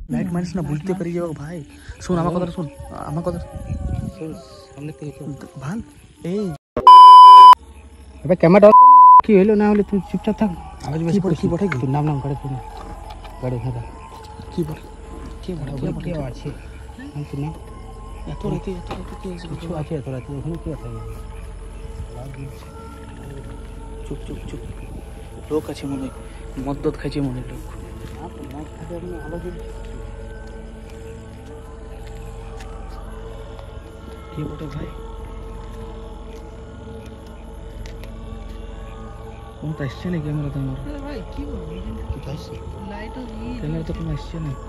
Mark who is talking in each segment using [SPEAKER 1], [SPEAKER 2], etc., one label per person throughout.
[SPEAKER 1] Light মারিস না, বুঝতে পারি যাবো ভাই। শোন আমার কথা, শোন আমার কথা
[SPEAKER 2] সামনে থেকে
[SPEAKER 1] ভাল। এই
[SPEAKER 2] এবার ক্যামেরা কি হইলো না হলে তুই চুপচাপ থাক। আওয়াজ বেশি
[SPEAKER 1] কি বটে কি
[SPEAKER 2] তোর নাম গাড়ি শুনে গাড়ি খাতা
[SPEAKER 1] কি বলে কি বলে
[SPEAKER 2] কেউ আছে তুই না
[SPEAKER 1] এত রাতে কি আছে?
[SPEAKER 2] কিছু আছে এত রাতে ওখানে কি আছে?
[SPEAKER 1] চুপ চুপ চুপ, লোক আছে মনে, মদ্যত খাইছে মনে লোক। কি বটে ভাই? কোনো তো আসছে না ক্যামেরাতে আমার।
[SPEAKER 2] ভাই কি বলবি লাইটও
[SPEAKER 1] ক্যামেরা তো কোনো আসছে না।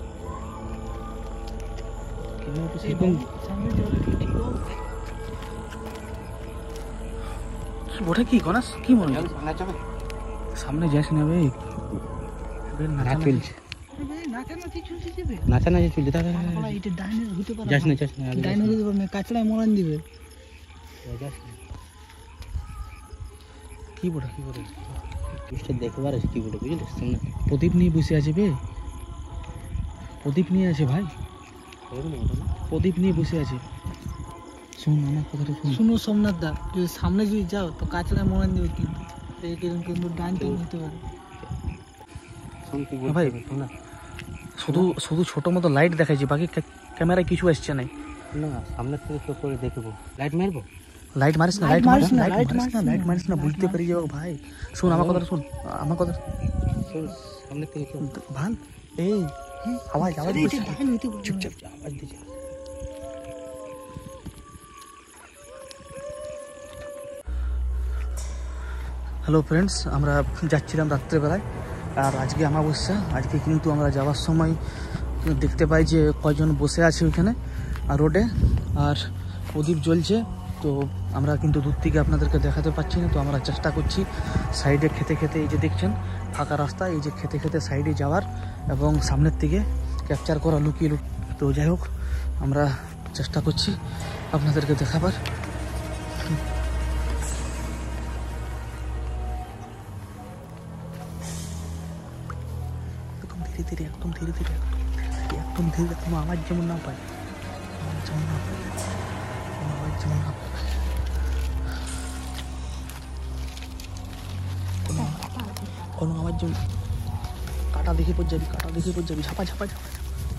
[SPEAKER 1] ক্যামেরা তো
[SPEAKER 2] এবং সামনে চলে ঠিক
[SPEAKER 1] কি বটে কি গনাস কি মনে হয়?
[SPEAKER 2] সামনে যাবে
[SPEAKER 1] সামনে যাস না ভাই,
[SPEAKER 2] না চলছে
[SPEAKER 1] নাচানাচি চলছে যাবে।
[SPEAKER 2] নাচানাচি চলছে তাহলে
[SPEAKER 1] এটা ডাইনার হতে পারে,
[SPEAKER 2] যাস না
[SPEAKER 1] ডাইনার হতে পারে, কাঁচড়ায় মরান দিবে। কি বটে
[SPEAKER 2] জিনিসটা দেখবার আছে কি বলে বুঝলিস সামনে
[SPEAKER 1] প্রদীপ নিয়ে বসে আছে বে, প্রদীপ নিয়ে আছে ভাই, প্রদীপ নিয়ে বসে আছে। শুন আমার কথাটা শুন।
[SPEAKER 3] শুনো সোমনাথ দা, যদি সামনে যদি যাও তো কাঁচড়ায় মরান দিবে, কিন্তু ডাইন টাইম হতে পারে।
[SPEAKER 1] ভাই শুধু শুধু ছোট মতো লাইট দেখাইছি, বাকি ক্যামেরায় কিছু আসছে না।
[SPEAKER 2] না সামনে থেকে চোখ করে দেখবো লাইট মারবো।
[SPEAKER 1] লাইট মারিস না, লাইট মারিস না, লাইট মারিস না, বুঝতে পারি যাবো ভাই। শোন আমার কথা, শোন আমার কথা
[SPEAKER 2] সামনে থেকে
[SPEAKER 1] ভাল। এই আওয়াজ আওয়াজ
[SPEAKER 2] চুপচাপ আওয়াজ দিচ্ছে।
[SPEAKER 1] হ্যালো ফ্রেন্ডস, আমরা যাচ্ছিলাম রাত্রেবেলায়, আর আজকে অমাবস্যা। আজকে কিন্তু আমরা যাওয়ার সময় দেখতে পাই যে কয়জন বসে আছে ওইখানে আর রোডে, আর প্রদীপ জ্বলছে। তো আমরা কিন্তু দূর থেকে আপনাদেরকে দেখাতে পাচ্ছি না, তো আমরা চেষ্টা করছি সাইডে খেতে খেতে, এই যে দেখছেন ফাঁকা রাস্তা, এই যে খেতে খেতে সাইডে যাওয়ার এবং সামনের থেকে ক্যাপচার করা লুকিয়ে। তো যাই হোক, আমরা চেষ্টা করছি আপনাদেরকে দেখাবার। ধীরে ধীরে, একদম ধীরে ধীরে, একদম ধীরে, কোনো আওয়াজ যেমন না পায়, আওয়াজ যেমন না পায়, কোনো আওয়াজ যেমন না পায়, কোনো আওয়াজ যেমন। কাটা দেখে পর যাবি, কাটা দেখে পর যাবি, ঝাপা ঝাপা ঝাপা।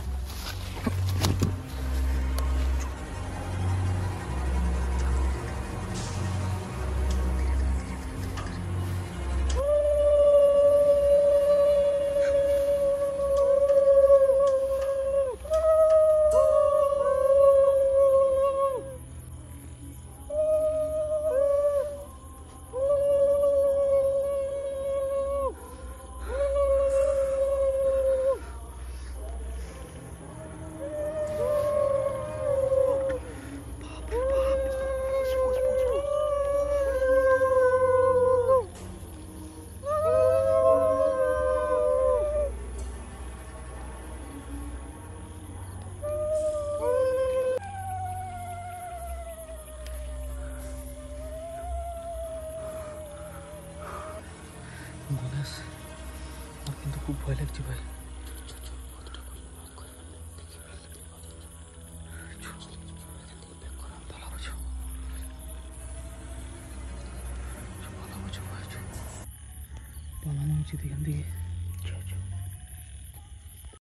[SPEAKER 1] গণেশ, আমার কিন্তু খুব ভয় লাগছে ভাই। পালানো উচিত এখান থেকে।